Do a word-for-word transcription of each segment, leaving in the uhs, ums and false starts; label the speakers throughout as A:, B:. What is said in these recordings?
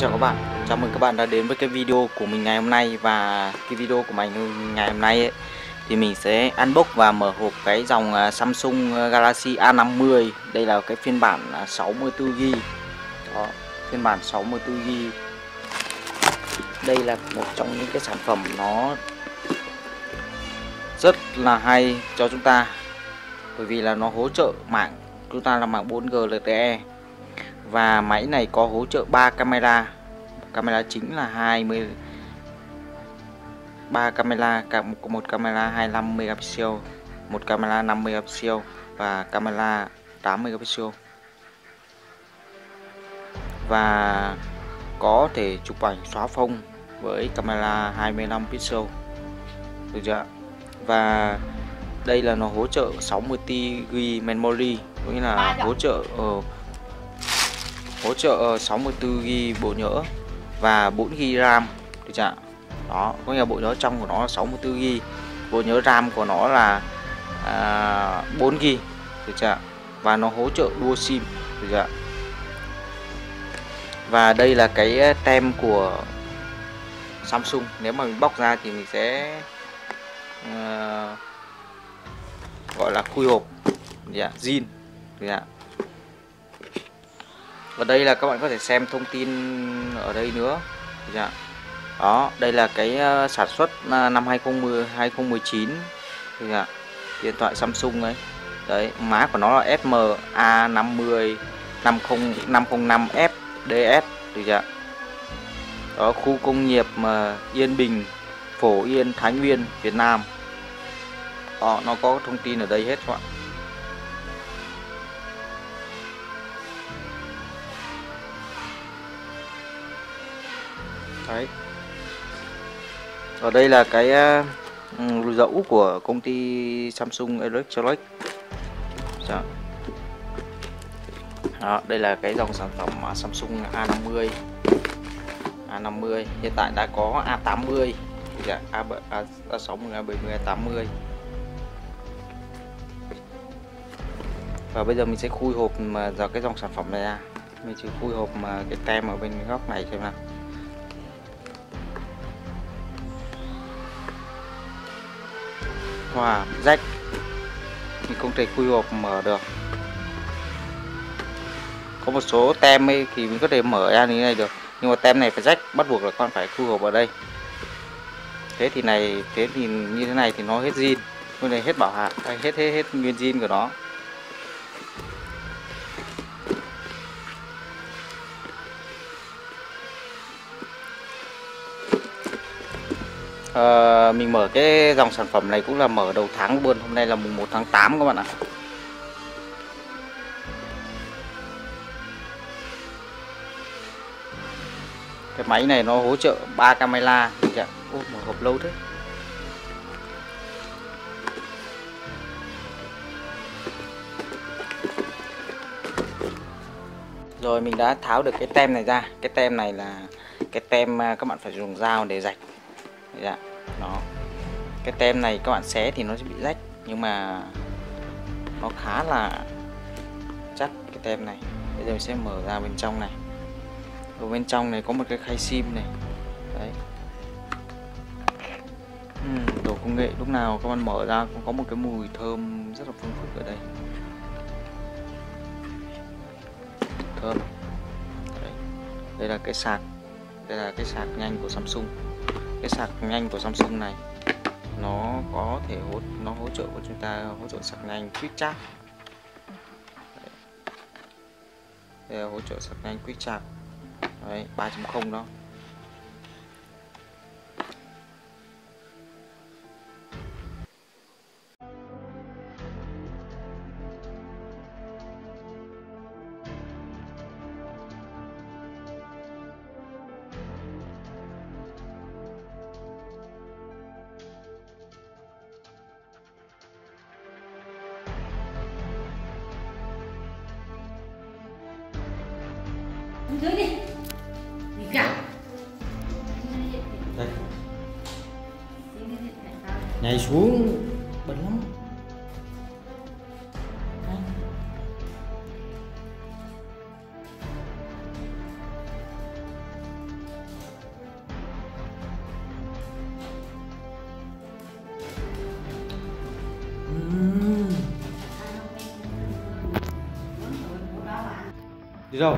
A: chào các bạn, chào mừng các bạn đã đến với cái video của mình ngày hôm nay. Và cái video của mình ngày hôm nay ấy, thì mình sẽ unbox và mở hộp cái dòng Samsung Galaxy A năm mươi. Đây là cái phiên bản sáu mươi tư gi ga bai. Đó, phiên bản sáu mươi tư gi ga bai. Đây là một trong những cái sản phẩm nó rất là hay cho chúng ta, bởi vì là nó hỗ trợ mạng chúng ta là mạng bốn G L T E. Và máy này có hỗ trợ ba camera. Camera chính là hai mươi ba camera, cả một, một camera hai mươi lăm megapixel, một camera năm megapixel và camera tám megapixel. Và có thể chụp ảnh xóa phông với camera hai mươi lăm pixel. Được chưa? Và đây là nó hỗ trợ sáu mươi ti gi ga bai memory, có nghĩa là hỗ trợ uh, hỗ trợ sáu mươi tư gi ga bai bộ nhớ và bốn gi ga bai RAM. Được chưa? Đó, có nghĩa là bộ nhớ trong của nó là sáu mươi tư gi ga bai, bộ nhớ RAM của nó là à, bốn gi ga bai. Được chưa? Và nó hỗ trợ dual sim. Được chưa? Và đây là cái tem của Samsung. Nếu mà mình bóc ra thì mình sẽ uh, gọi là khui hộp, dạ, zin. Dạ. Và đây là các bạn có thể xem thông tin ở đây nữa. Dạ. Đó, đây là cái uh, sản xuất uh, năm hai không một chín. Dạ. Điện thoại Samsung ấy. Đấy, mã của nó là S M A năm mươi năm không năm F D S. Được chưa? Đó, khu công nghiệp mà Yên Bình, Phổ Yên, Thái Nguyên, Việt Nam. Đó, nó có thông tin ở đây hết các bạn. Đấy. Ở đây là cái uh, dẫu của công ty Samsung Electronics. Đó. Đó, đây là cái dòng sản phẩm Samsung A năm mươi. A năm mươi hiện tại đã có A tám mươi, A sáu mươi, A bảy mươi, A tám mươi. Và bây giờ mình sẽ khui hộp mà giờ cái dòng sản phẩm này ra. Mình chỉ khui hộp mà cái tem ở bên góc này xem nào. Wow, rách. Mình không thể khui hộp mở được. Có một số tem ấy thì mình có thể mở ra như thế này được, nhưng mà tem này phải rách, bắt buộc là con phải khui hộp ở đây. Thế thì này, thế thì như thế này thì nó hết zin, cái này hết bảo hạn, hết hết hết nguyên zin của nó. À, mình mở cái dòng sản phẩm này cũng là mở đầu tháng luôn, hôm nay là mùng một tháng tám các bạn ạ. Cái máy này nó hỗ trợ ba camera. Ô, mở hộp lâu thế. Rồi mình đã tháo được cái tem này ra. Cái tem này là cái tem các bạn phải dùng dao để rạch. Dạ, nó. Cái tem này các bạn xé thì nó sẽ bị rách, nhưng mà nó khá là chắc cái tem này. Bây giờ mình sẽ mở ra bên trong này. Ở bên trong này có một cái khay sim này. Đấy. Uhm, đồ công nghệ lúc nào các bạn mở ra cũng có một cái mùi thơm rất là phương phức ở đây. Thơm. Đấy. Đây là cái sạc. Đây là cái sạc nhanh của Samsung. Cái sạc nhanh của Samsung này nó có thể hỗ nó hỗ trợ của chúng ta hỗ trợ sạc nhanh Quick Charge. Đây là hỗ trợ sạc nhanh Quick Charge. Đấy, ba chấm không đó.
B: Dưới đi. Đi cả.
A: Đây. Nhảy xuống bẩn lắm. Đi đâu?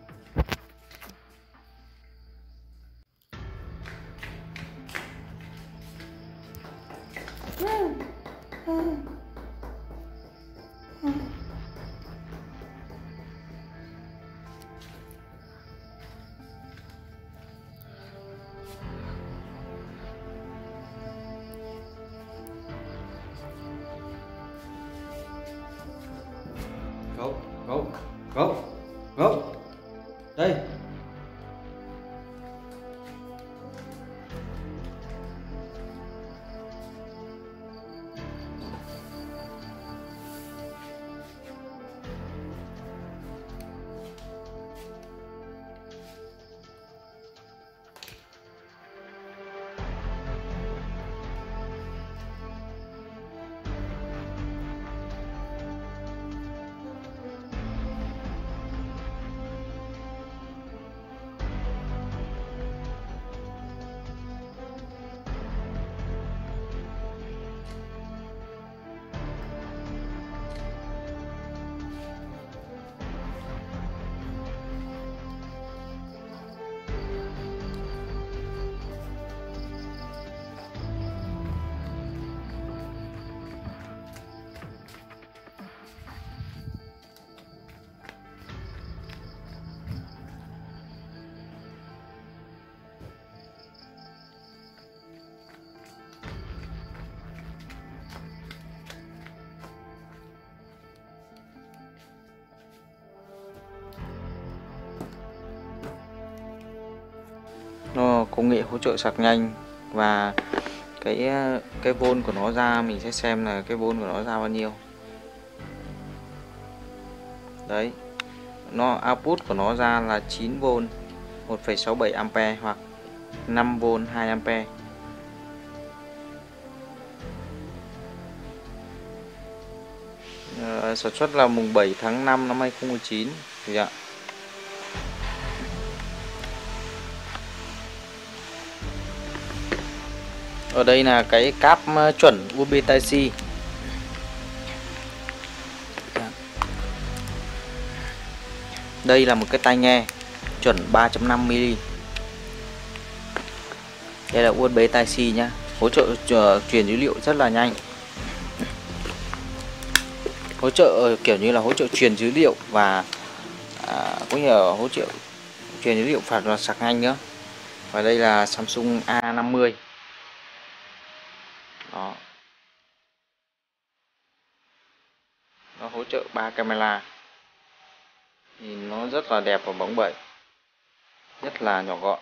A: Gấu, gấu, gấu, gấu. Đây. Nó công nghệ hỗ trợ sạc nhanh, và cái cái vôn của nó ra mình sẽ xem là cái vôn của nó ra bao nhiêu. Đấy, nó output của nó ra là chín vôn một phẩy sáu bảy ampe hoặc năm vôn hai ampe. À, sản xuất là mùng bảy tháng năm năm hai không một chín. Dạ. Ở đây là cái cáp chuẩn u ét bê Type-C. Đây là một cái tai nghe chuẩn ba chấm năm mi-li. Đây là u ét bê Type-C nhá, hỗ trợ truyền dữ liệu rất là nhanh. Hỗ trợ kiểu như là hỗ trợ truyền dữ liệu và à, cũng như là hỗ trợ truyền dữ liệu phạt và sạc nhanh nữa. Và đây là Samsung A năm mươi. Đó. Nó hỗ trợ ba camera. Nhìn nó rất là đẹp và bóng bẩy, rất là nhỏ gọn.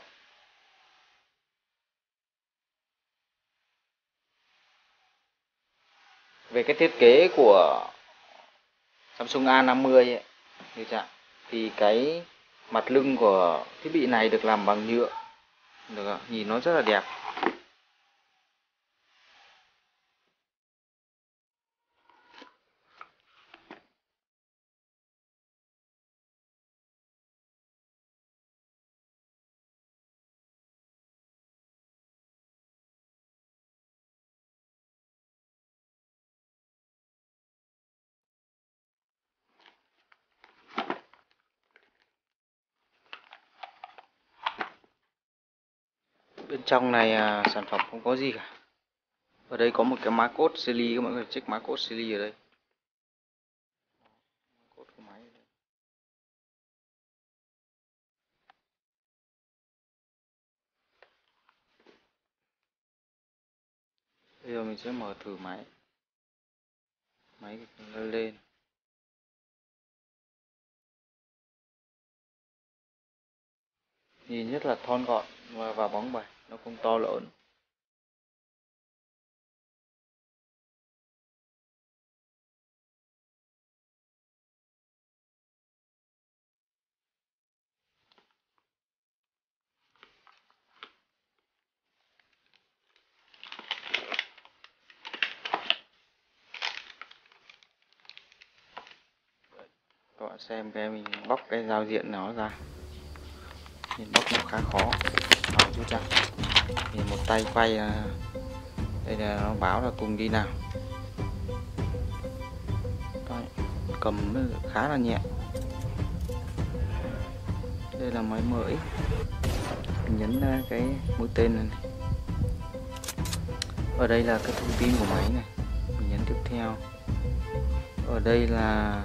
A: Về cái thiết kế của Samsung A năm mươi ấy, thì, thì cái mặt lưng của thiết bị này được làm bằng nhựa, được không? Nhìn nó rất là đẹp. Bên trong này à, sản phẩm không có gì cả. Ở đây có một cái mã code series, các mọi người check mã code series ở đây. Code của máy ở đây. Bây giờ mình sẽ mở thử máy. Máy lên. Nhìn rất là thon gọn và, và bóng bẩy, nó không to lớn. Các bạn xem cái mình bóc cái giao diện nó ra, nhìn bóc nó khá khó. Hỏi chút ra, nhìn một tay quay, đây là nó báo là cùng đi nào. Đấy, cầm khá là nhẹ. Đây là máy mới, mình nhấn cái mũi tên này. Ở đây là cái thông tin của máy này, mình nhấn tiếp theo. Ở đây là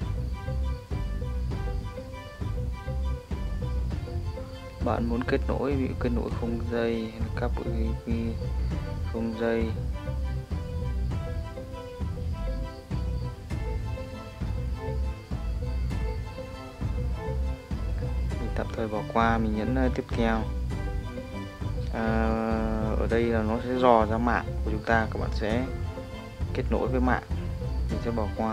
A: bạn muốn kết nối, ví dụ kết nối không dây hay là cáp u ét bê không dây. Mình tạm thời bỏ qua, mình nhấn tiếp theo. À, ở đây là nó sẽ dò ra mạng của chúng ta, các bạn sẽ kết nối với mạng, mình sẽ bỏ qua.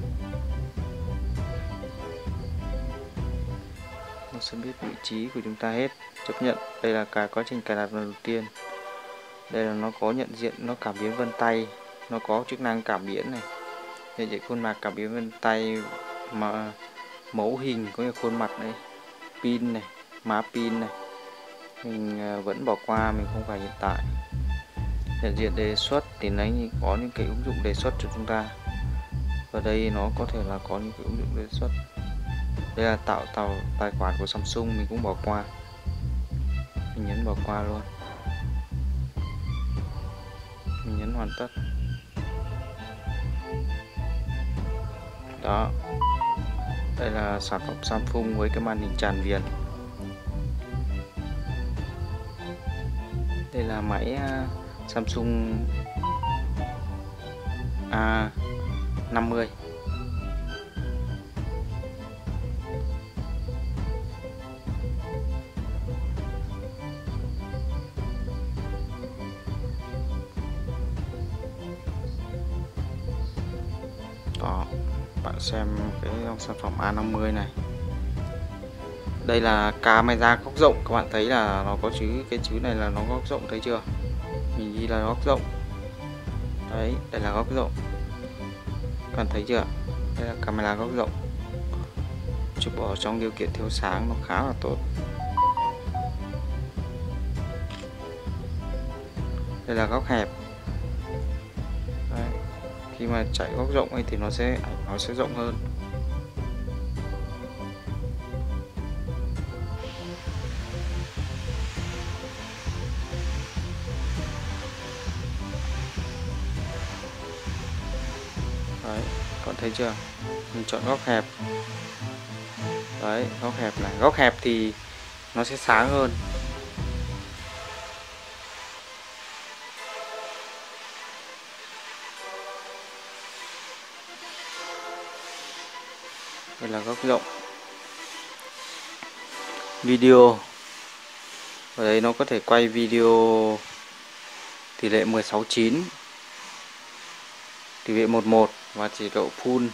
A: Nó sẽ biết vị trí của chúng ta hết. Chấp nhận. Đây là cả quá trình cài đặt lần đầu tiên. Đây là nó có nhận diện, nó cảm biến vân tay, nó có chức năng cảm biến này, nhận diện khuôn mặt, cảm biến vân tay, mà mẫu hình có khuôn mặt đây, pin này, má pin này. Mình vẫn bỏ qua, mình không phải hiện tại. Nhận diện đề xuất thì nó có những cái ứng dụng đề xuất cho chúng ta. Ở đây nó có thể là có những cái ứng dụng đề xuất. Đây là tạo tạo tài khoản của Samsung, mình cũng bỏ qua. Mình nhấn bỏ qua luôn. Mình nhấn hoàn tất. Đó. Đây là sản phẩm Samsung với cái màn hình tràn viền. Đây là máy Samsung A năm mươi. Đó, bạn xem cái sản phẩm A năm mươi này. Đây là camera góc rộng, các bạn thấy là nó có chữ, cái chữ này là nó góc rộng, thấy chưa? Mình ghi là góc rộng. Đấy, đây là góc rộng. Các bạn thấy chưa? Đây là camera góc rộng. Chụp ở trong điều kiện thiếu sáng nó khá là tốt. Đây là góc hẹp. Đấy. Khi mà chạy góc rộng ấy thì nó sẽ ảnh nó sẽ rộng hơn. Đấy, các bạn thấy chưa? Mình chọn góc hẹp. Đấy, góc hẹp này, góc hẹp thì nó sẽ sáng hơn. Đây là góc rộng. Video. Ở đây nó có thể quay video tỷ lệ mười sáu chín, tỷ lệ một một và chỉ độ full.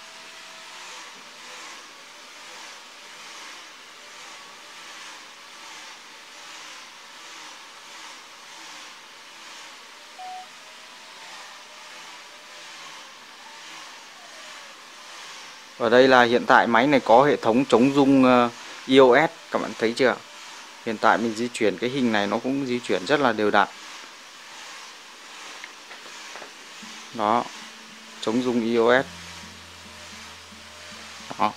A: Ở đây là hiện tại máy này có hệ thống chống rung i o ét, các bạn thấy chưa? Hiện tại mình di chuyển cái hình này nó cũng di chuyển rất là đều đặn. Đó, chống rung i o ét. Đó.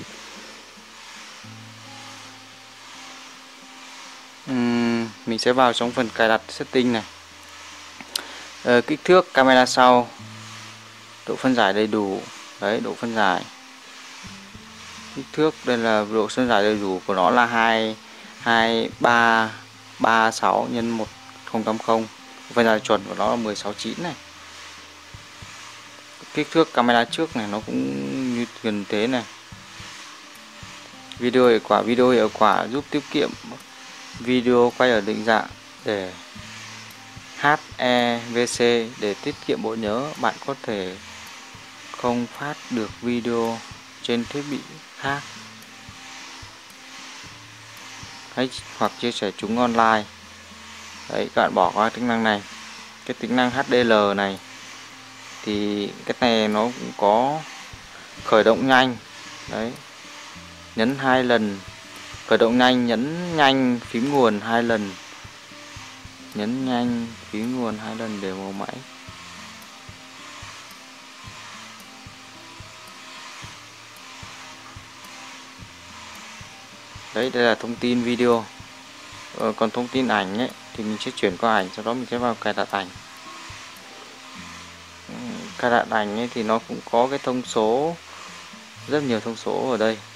A: Uhm, mình sẽ vào trong phần cài đặt setting này. Ờ, kích thước camera sau, độ phân giải đầy đủ. Đấy, độ phân giải. Kích thước đây là độ phân giải đầy đủ của nó là hai hai ba ba sáu nhân một không tám không. Phân giải chuẩn của nó là mười sáu chín này. Kích thước camera trước này nó cũng như gần thế này. Video hiệu quả, video hiệu quả giúp tiết kiệm video quay ở định dạng để hát e vê xê. Để tiết kiệm bộ nhớ, bạn có thể không phát được video trên thiết bị khác hay hoặc chia sẻ chúng online. Đấy, các bạn bỏ qua tính năng này. Cái tính năng hát đê lờ này thì cái này nó cũng có khởi động nhanh. Đấy, nhấn hai lần khởi động nhanh, nhấn nhanh phím nguồn hai lần, nhấn nhanh phím nguồn hai lần để mở máy. Đấy, đây là thông tin video. Ờ, còn thông tin ảnh ấy thì mình sẽ chuyển qua ảnh, sau đó mình sẽ vào cài đặt ảnh. Cài đặt ảnh ấy thì nó cũng có cái thông số, rất nhiều thông số ở đây.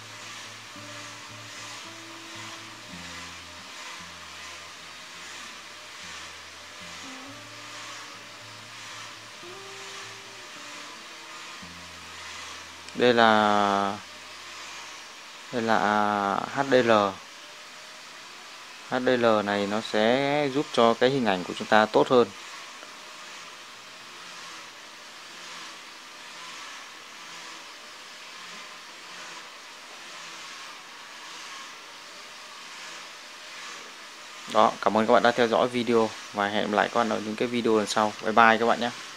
A: Đây là đây là hát đê lờ. hát đê lờ này nó sẽ giúp cho cái hình ảnh của chúng ta tốt hơn. Đó, cảm ơn các bạn đã theo dõi video và hẹn gặp lại các bạn ở những cái video lần sau. Bye bye các bạn nhé.